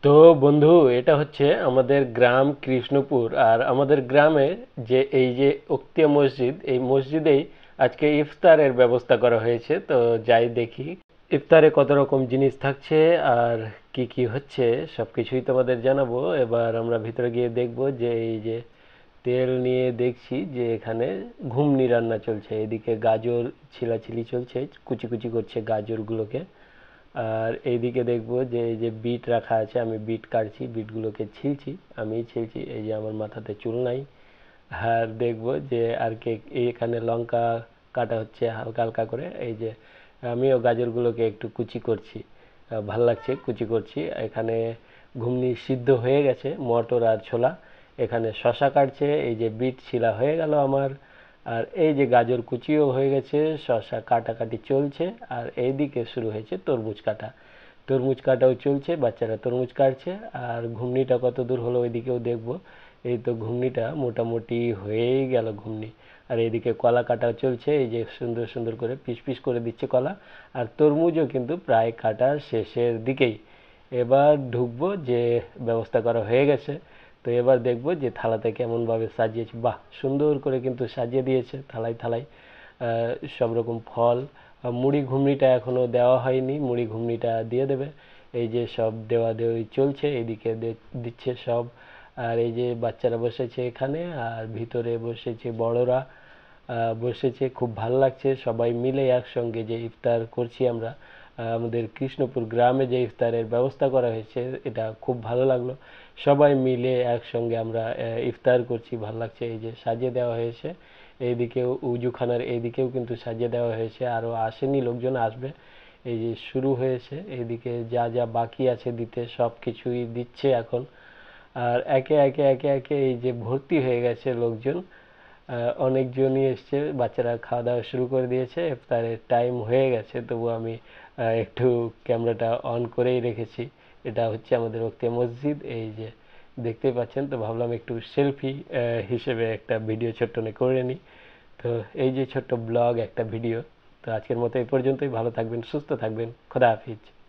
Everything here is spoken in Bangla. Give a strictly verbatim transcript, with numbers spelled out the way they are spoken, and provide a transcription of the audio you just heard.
তো বন্ধু, এটা হচ্ছে আমাদের গ্রাম কৃষ্ণপুর। আর আমাদের গ্রামে যে এই যে উক্তিয়া মসজিদ, এই মসজিদেই আজকে ইফতারের ব্যবস্থা করা হয়েছে। তো যাই দেখি ইফতারে কত রকম জিনিস থাকছে আর কি কি হচ্ছে, সবকিছুই তোমাদের জানাবো। এবার আমরা ভিতরে গিয়ে দেখবো যে এই যে তেল নিয়ে দেখছি যে এখানে ঘুগনি রান্না চলছে, এদিকে গাজর ছিলাছিলি চলছে, কুচি কুচি করছে গাজরগুলোকে। আর এইদিকে দেখবো যে এই যে বিট রাখা আছে, আমি বিট কাটছি, বিটগুলোকে ছিলছি, আমিই ছিলছি, এই যে আমার মাথাতে চুল নাই। আর দেখবো যে আর কে এখানে লঙ্কা কাটা হচ্ছে হালকা হালকা করে, এই যে আমিও গাজরগুলোকে একটু কুচি করছি। আহ, ভাল লাগছে কুচি করছি। এখানে ঘুগনি সিদ্ধ হয়ে গেছে, মটর আর ছোলা। এখানে শশা কাটছে, এই যে বিট ছিলা হয়ে গেল আমার। আর এই যে গাজর কুচিও হয়ে গেছে, শশা কাটাকাটি চলছে। আর এইদিকে শুরু হয়েছে তরমুজ কাটা, তরমুজ কাটাও চলছে, বাচ্চারা তরমুজ কাটছে। আর ঘুগনিটা কত দূর হলো ওইদিকেও দেখবো। এই তো ঘুগনিটা মোটামুটি হয়েই গেল ঘুগনি। আর এইদিকে কলা কাটা চলছে, এই যে সুন্দর সুন্দর করে পিস পিস করে দিচ্ছে কলা। আর তরমুজও কিন্তু প্রায় কাটা শেষের দিকেই। এবার ঢুকবো যে ব্যবস্থা করা হয়ে গেছে। তো এবার দেখবো যে থালাতে কেমন ভাবে সাজিয়েছে, বাহ সুন্দর করে কিন্তু সাজিয়ে দিয়েছে থালায় থালায় সব রকম ফল। মুড়ি ঘুগনিটা এখনো দেওয়া হয়নি, মুড়ি ঘুগনিটা দিয়ে দেবে। এই যে সব দেওয়া দেওয়ি চলছে, এদিকে দিচ্ছে সব। আর এই যে বাচ্চারা বসেছে এখানে, আর ভিতরে বসেছে বড়রা, বসেছে। খুব ভালো লাগছে সবাই মিলে একসঙ্গে যে ইফতার করছি আমরা। আমাদের কৃষ্ণপুর গ্রামে যে ইফতারের ব্যবস্থা করা হয়েছে, এটা খুব ভালো লাগলো। সবাই মিলে একসঙ্গে আমরা ইফতার করছি, ভালো লাগছে। এই যে সাজিয়ে দেওয়া হয়েছে, এইদিকেও উজুখানার এইদিকেও কিন্তু সাজিয়ে দেওয়া হয়েছে, আরও আসেনি, লোকজন আসবে। এই যে শুরু হয়েছে, এইদিকে যা যা বাকি আছে দিতে সব কিছুই দিচ্ছে এখন। আর একে একে একে একে এই যে ভর্তি হয়ে গেছে লোকজন, অনেকজনই এসছে, বাচ্চারা খাওয়া দাওয়া শুরু করে দিয়েছে, ইফতারের টাইম হয়ে গেছে। তবু আমি একটু ক্যামেরাটা অন করেই রেখেছি। এটা হচ্ছে আমাদের বক্তিয়া মসজিদ, এই যে দেখতেই পাচ্ছেন। তো ভাবলাম একটু সেলফি হিসেবে একটা ভিডিও ছোট্ট করে নিই। তো এই যে ছোট্ট ব্লগ একটা ভিডিও। তো আজকের মতো এই পর্যন্তই, ভালো থাকবেন, সুস্থ থাকবেন, খোদা হাফিজ।